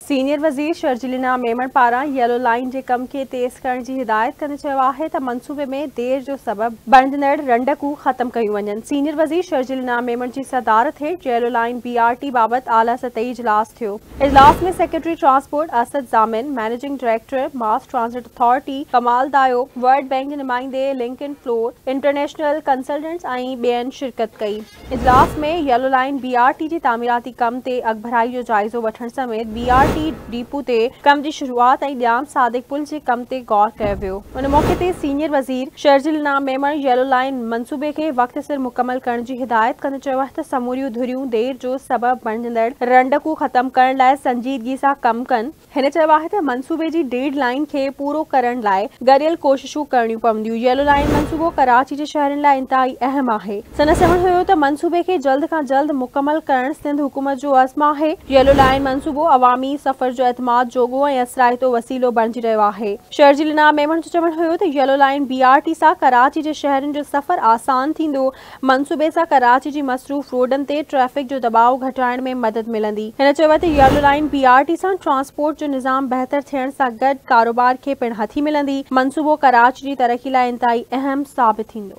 Senior वज़ीर शर्जिलिना मेमण पारां yellow line जे कम खे तेज़ करण जी हिदायत कंदे चयो आहे त मंसूबे में देर जो सबब बणिजंदड़ रंडकूं ख़त्म कयूं वञनि। सीनियर वज़ीर शर्जिलिना मेमण जी सदारत हेठि येलो लाइन BRT बाबति आला सतही इजलास थियो। इजलास में secretary transport Asad Jamin, managing director mass transit authority Kamal Dayo, world bank जे नुमाइंदे लिंकन फ्लोर, इंटरनेशनल कंसल्टेंट्स ऐं ॿियनि शिरकत कई। इजलास में येलो लाइन BRT जी तामीराती कम ते अॻभराई जो जाइज़ो वठण समेत BRT डिपो ते कम जी शुरुआत ऐं ॼाम सादिक पुल जे कम ते गौर कयो वियो। उन मौके ते सीनियर वज़ीर शर्जिलिना मेमण येलो लाइन मंसूबे खे वक़्त सिर मुकमल करण जी हिदायत कंदे चयो आहे त समूरियूं धुरियूं देर जो सबब बणिजंदड़ रंडकूं ख़त्म करण लाइ संजीदगी सां कम कनि। हिन चयो आहे त मंसूबे जी डेड लाइन खे पूरो करण लाइ गरियल कोशिशूं करणियूं पवंदियूं। येलो लाइन मंसूबो कराची जे शहरनि लाइ इंतहाई अहम आहे। संदसि चवणु हुयो त मंसूबे खे जल्द खां जल्द मुकमल करण सिंध हुकूमत जो अज़्म आहे। येलो लाइन मंसूबो अवामी सफ़र जो एतमाद जोगो ऐं असराइतो वसीलो बणिजी रहियो आहे। शर्जिलिना मेमण जो चवणु हुयो त येलो लाइन BRT सां कराची जे शहरनि जो सफ़र आसान थींदो। मंसूबे सां कराची जी मसरूफ़ रोडनि ते ट्रैफ़िक जो दबाव घटाइण में मदद मिलंदी। हिन चयो त येलो लाइन BRT सां ट्रांसपोर्ट जो निज़ाम बहितर थियण सां गॾु कारोबार खे पिणु हथी मिलंदी। मंसूबो कराची जी तरक़ी लाइ इंतहाई अहम साबित थींदो।